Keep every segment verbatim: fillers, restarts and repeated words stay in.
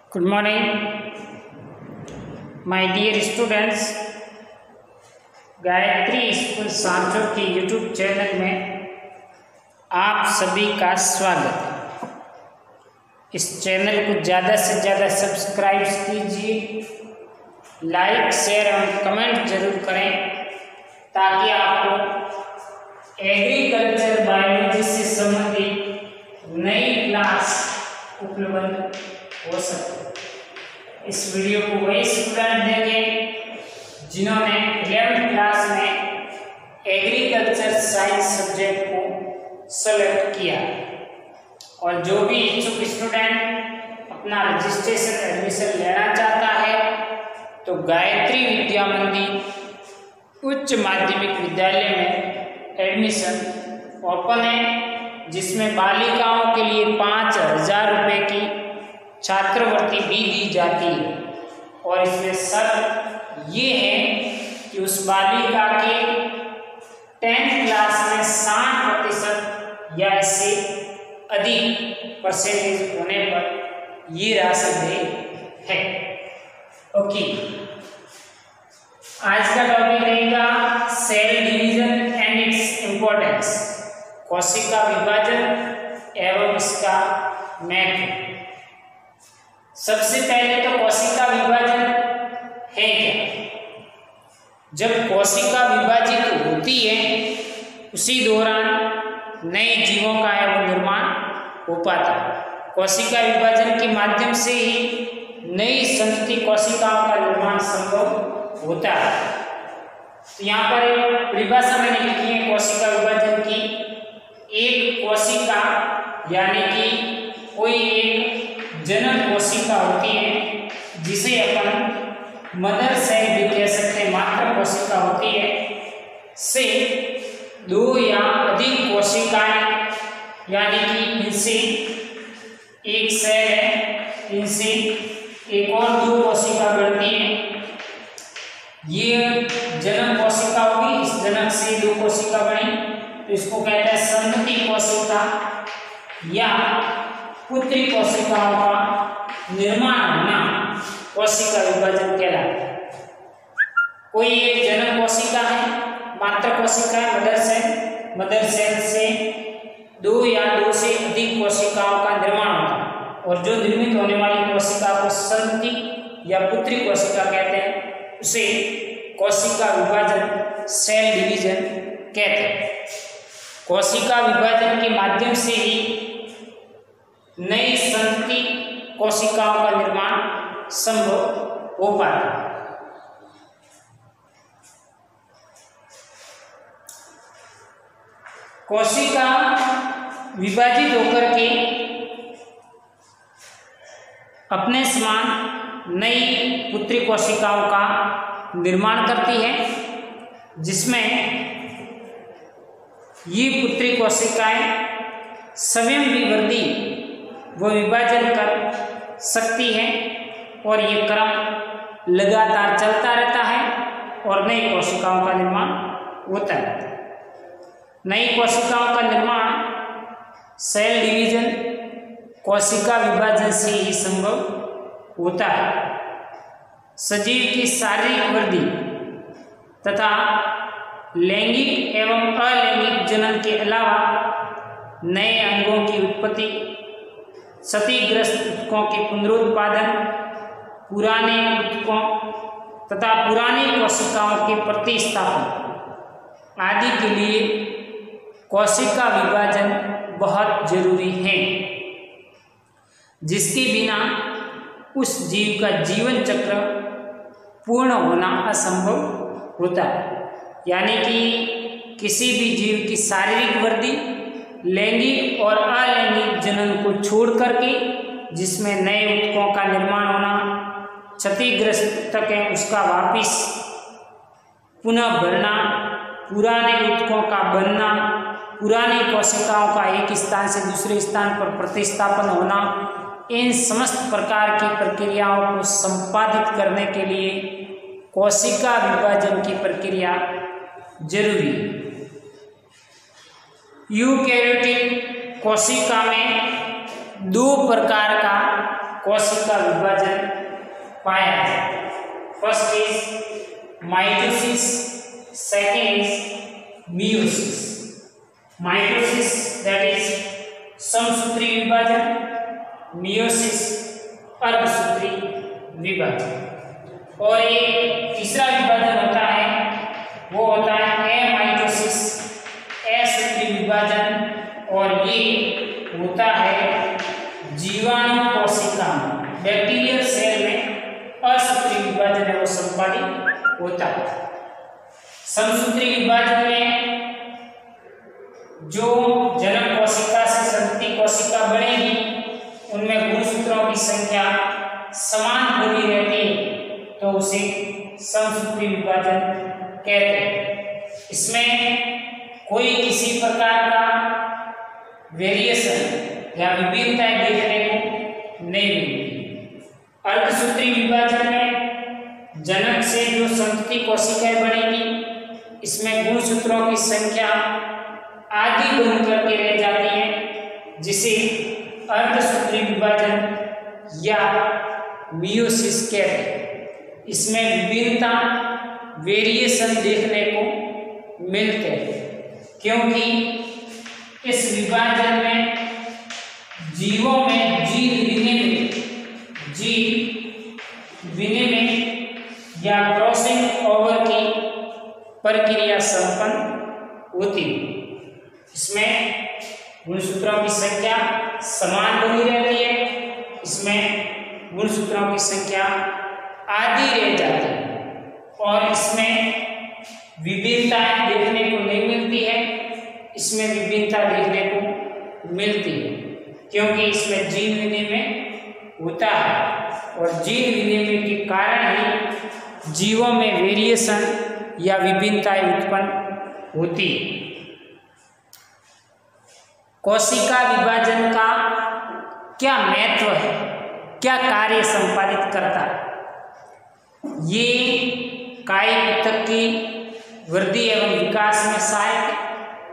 Good morning, my dear students. Gayatri school Sancho के YouTube channel में आप सभी का स्वागत है। इस चैनल को ज़्यादा से ज़्यादा सब्सक्राइब कीजिए, लाइक शेयर एवं कमेंट जरूर करें ताकि आपको एग्रीकल्चर बायोलॉजी से संबंधित नई क्लास उपलब्ध हो सके। इस वीडियो को वही स्टूडेंट देखें जिन्होंने इलेवेंथ क्लास में एग्रीकल्चर साइंस सब्जेक्ट को सेलेक्ट किया, और जो भी इच्छुक स्टूडेंट अपना रजिस्ट्रेशन एडमिशन लेना चाहता है तो गायत्री विद्या मंदिर उच्च माध्यमिक विद्यालय में एडमिशन ओपन है, जिसमें बालिकाओं के लिए पाँच हजार रुपये की छात्रवृत्ति भी दी जाती है। और इसमें शर्त ये है कि उस बालिका के टेंथ क्लास में साठ प्रतिशत या इससे अधिक परसेंटेज होने पर ये राशि दे है। ओके, आज का टॉपिक रहेगा cell division and its importance, कोशिका विभाजन एवं इसका महत्व। सबसे पहले तो कोशिका विभाजन है क्या? जब कोशिका विभाजित होती है उसी दौरान नए जीवों का एवं निर्माण हो पाता है। कोशिका विभाजन के माध्यम से ही नई संतति कोशिकाओं का निर्माण संभव होता है। तो यहाँ पर एक परिभाषा मैंने लिखी है कोशिका विभाजन की। एक कोशिका यानी कि कोई एक जनक कोशिका होती है जिसे अपन मदर सेल भी कह सकते हैं, मात्र कोशिका होती है, से दो या अधिक कोशिकाएं यानी कि इनसे एक सेल है, इनसे एक और दो कोशिका बढ़ती है। ये जनक कोशिका होगी, इस जनक से दो कोशिका बनी तो इसको कहते हैं संतति कोशिका या पुत्री कोशिकाओं का निर्माण होना कोशिका विभाजन कहलाता है। कोई एक जनक कोशिका है, मात्र कोशिका है, मदर सेल, मदर सेल से दो या दो से अधिक कोशिकाओं का निर्माण होता है, और जो निर्मित होने वाली कोशिका को संतति या पुत्री कोशिका कहते हैं, उसे कोशिका विभाजन सेल डिवीजन कहते हैं। कोशिका विभाजन के माध्यम से ही नई संतति कोशिकाओं का निर्माण संभव हो पाता है। कोशिका विभाजित होकर के अपने समान नई पुत्री कोशिकाओं का निर्माण करती है, जिसमें ये पुत्री कोशिकाएं स्वयं भी वृद्धि व विभाजन कर सकती है, और ये क्रम लगातार चलता रहता है और नई कोशिकाओं का निर्माण होता है। नई कोशिकाओं का निर्माण सेल डिवीजन कोशिका विभाजन से ही संभव होता है। सजीव की शारीरिक वृद्धि तथा लैंगिक एवं अलैंगिक जनन के अलावा नए अंगों की उत्पत्ति, क्षतिग्रस्त ऊतकों के पुनरुत्पादन, पुराने ऊतकों तथा पुरानी कोशिकाओं के प्रतिस्थापन आदि के लिए कोशिका विभाजन बहुत जरूरी है, जिसके बिना उस जीव का जीवन चक्र पूर्ण होना असंभव होता है। यानी कि किसी भी जीव की शारीरिक वृद्धि लैंगिक और अलैंगिक जनन को छोड़ करके, जिसमें नए ऊतकों का निर्माण होना, क्षतिग्रस्त तक है उसका वापिस पुनः भरना, पुराने ऊतकों का बनना, पुरानी कोशिकाओं का एक स्थान से दूसरे स्थान पर प्रतिस्थापन होना, इन समस्त प्रकार की प्रक्रियाओं को संपादित करने के लिए कोशिका विभाजन की प्रक्रिया जरूरी है। यूकेरियोटिक कोशिका में दो प्रकार का कोशिका विभाजन पाया जाए। First is mitosis, second is meiosis. Mitosis that is समसूत्री विभाजन, मियोसिस अर्धसूत्री विभाजन। और एक तीसरा विभाजन होता है, वो होता है एमाइटोसिस, असूत्री विभाजन। और ये होता है जीवाणु कोशिका, बैक्टीरियल सेल में असूत्री विभाजन है वो संपादित होता है। समसूत्री विभाजन में जो जनक कोशिका से संतति कोशिका बनेगी उनमें गुणसूत्रों की संख्या समान बनी रहती है, तो उसे समसूत्री विभाजन कहते हैं। इसमें कोई किसी प्रकार का वेरिएशन या विभिन्नताएं देखने को नहीं मिलती। अर्धसूत्री विभाजन में जनक से जो संतति कोशिकाएं बनेगी, इसमें गुणसूत्रों की संख्या आधी बन करके रह जाती है, जिसे अर्धसूत्री विभाजन या मियोसिस कहते हैं। इसमें विभिन्नता वेरिएशन देखने को मिलते हैं, क्योंकि इस विभाजन में जीवों में जीन विनिमय जीन विनिमय या क्रॉसिंग ओवर की प्रक्रिया संपन्न होती है। इसमें गुणसूत्रों की संख्या समान बनी रहती है, इसमें गुणसूत्रों की संख्या आधी रह जाती है और इसमें विभिन्नताएं देखने को नहीं मिलती है। इसमें विभिन्नता देखने को मिलती है क्योंकि इसमें जीन विनिमय होता है और जीन विनिमय के कारण ही जीवों में वेरिएशन या विभिन्नताएं उत्पन्न होती है। कोशिका विभाजन का क्या महत्व है, क्या कार्य संपादित करता है? ये कायिक ऊतक की वृद्धि एवं विकास में सहायक है,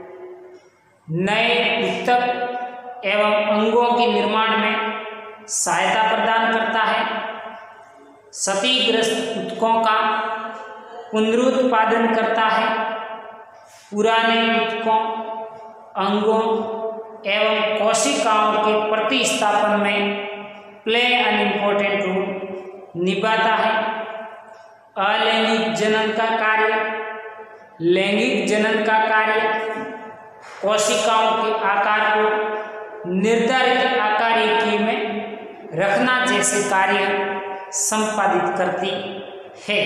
नए ऊतक एवं अंगों के निर्माण में सहायता प्रदान करता है, क्षतिग्रस्त ऊतकों का पुनरुत्पादन करता है, पुराने ऊतकों, अंगों एवं कोशिकाओं के प्रतिस्थापन में प्ले एन इम्पोर्टेंट रोल निभाता है, अलैंगिक जनन का कार्य, लैंगिक जनन का कार्य, कोशिकाओं के आकार को निर्धारित आकारिकी में रखना जैसे कार्य संपादित करती है।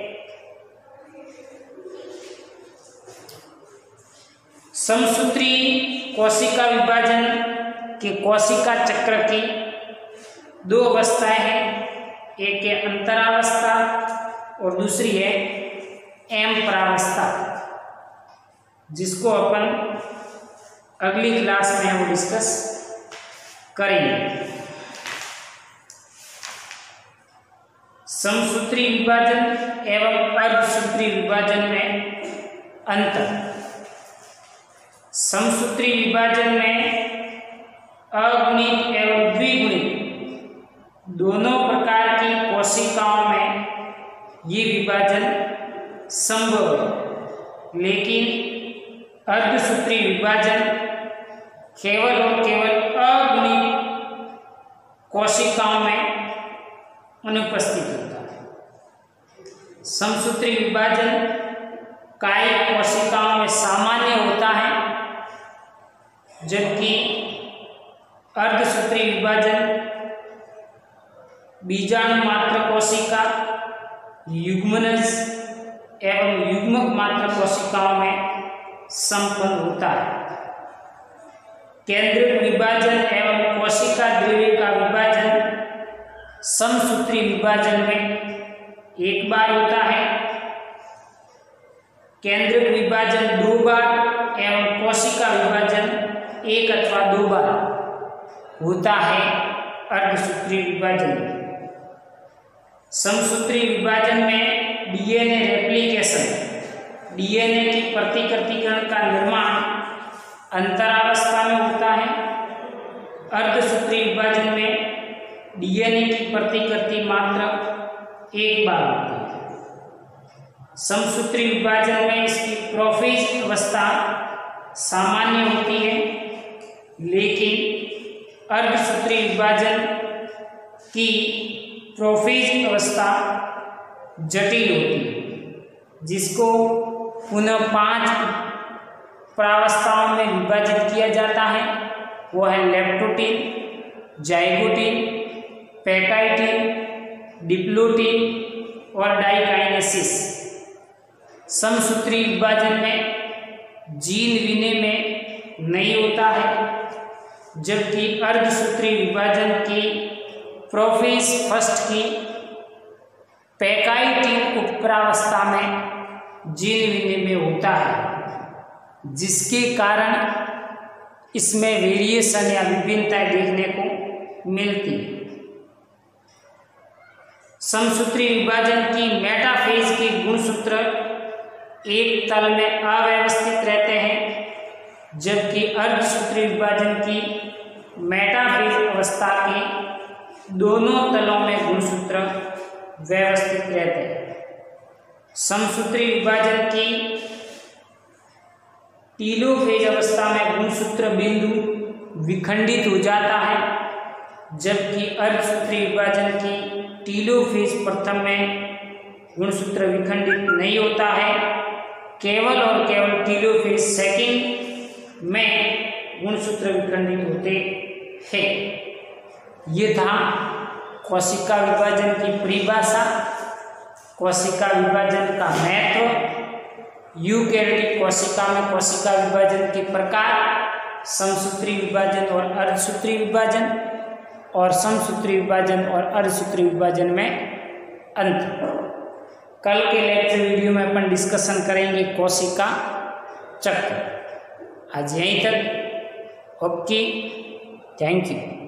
समसूत्री कोशिका विभाजन के कोशिका चक्र की दो अवस्थाएं हैं, एक है अंतरावस्था और दूसरी है एम परावस्था, जिसको अपन अगली क्लास में हम डिस्कस करेंगे। समसूत्री विभाजन एवं अर्धसूत्री विभाजन में अंतर। समसूत्री विभाजन में अगुणित एवं द्विगुणित दोनों प्रकार की कोशिकाओं में ये विभाजन संभव है, लेकिन अर्धसूत्री विभाजन केवल और केवल अगुणित कोशिकाओं में अनुपस्थित होता है। समसूत्री विभाजन कायिक कोशिकाओं में सामान्य होता है, जबकि अर्धसूत्री विभाजन बीजाणु मात्र कोशिका, युग्मनज एवं युग्मक मात्र कोशिकाओं में संपन्न होता है। केंद्रक विभाजन एवं कोशिका द्रव्य का विभाजन समसूत्री विभाजन में एक बार होता है, केंद्रक विभाजन दो बार एवं कोशिका विभाजन एक अथवा दो बार होता है। अर्धसूत्री विभाजन समसूत्री विभाजन में डीएनए रेप्लिकेशन, डीएनए की प्रतिकृतिकरण का निर्माण अंतरावस्था में होता है। अर्धसूत्री विभाजन में डीएनए की प्रतिकृति मात्र एक बार होती है। समसूत्री विभाजन में इसकी प्रोफेज अवस्था सामान्य होती है, लेकिन अर्धसूत्री विभाजन की प्रोफेज अवस्था जटिल होती है, जिसको पुनः पांच प्रावस्थाओं में विभाजित किया जाता है। वो है लेप्टोटीन, जाइगोटीन, पैकाइटीन, डिप्लोटीन और डाइकाइनेसिस। समसूत्री विभाजन में जीन विनिमय नहीं होता है, जबकि अर्धसूत्री विभाजन की प्रोफेज फर्स्ट की पैकाइटीन उपप्रावस्था में जीन विनिमय होता है, जिसके कारण इसमें वेरिएशन या विभिन्नताएं देखने को मिलती है। समसूत्री विभाजन की मेटाफेज के गुणसूत्र एक तल में अव्यवस्थित रहते हैं, जबकि अर्धसूत्री विभाजन की मेटाफेज अवस्था के दोनों तलों में गुणसूत्र व्यवस्थित रहते हैं। समसूत्री विभाजन की टीलोफेज अवस्था में गुणसूत्र बिंदु विखंडित हो जाता है, जबकि अर्धसूत्री विभाजन की टीलोफेज प्रथम में गुणसूत्र विखंडित नहीं होता है। केवल और केवल टीलोफेज सेकंड में गुणसूत्र विखंडित होते हैं। ये था कोशिका विभाजन की परिभाषा, कोशिका विभाजन का महत्व, यूकेरियोटिक कोशिका में कोशिका विभाजन के प्रकार, समसूत्री विभाजन और अर्धसूत्री विभाजन, और समसूत्री विभाजन और अर्धसूत्री विभाजन में अंतर। कल के लेक्चर वीडियो में अपन डिस्कशन करेंगे कोशिका चक्र। आज यहीं तक। Okay, thank you.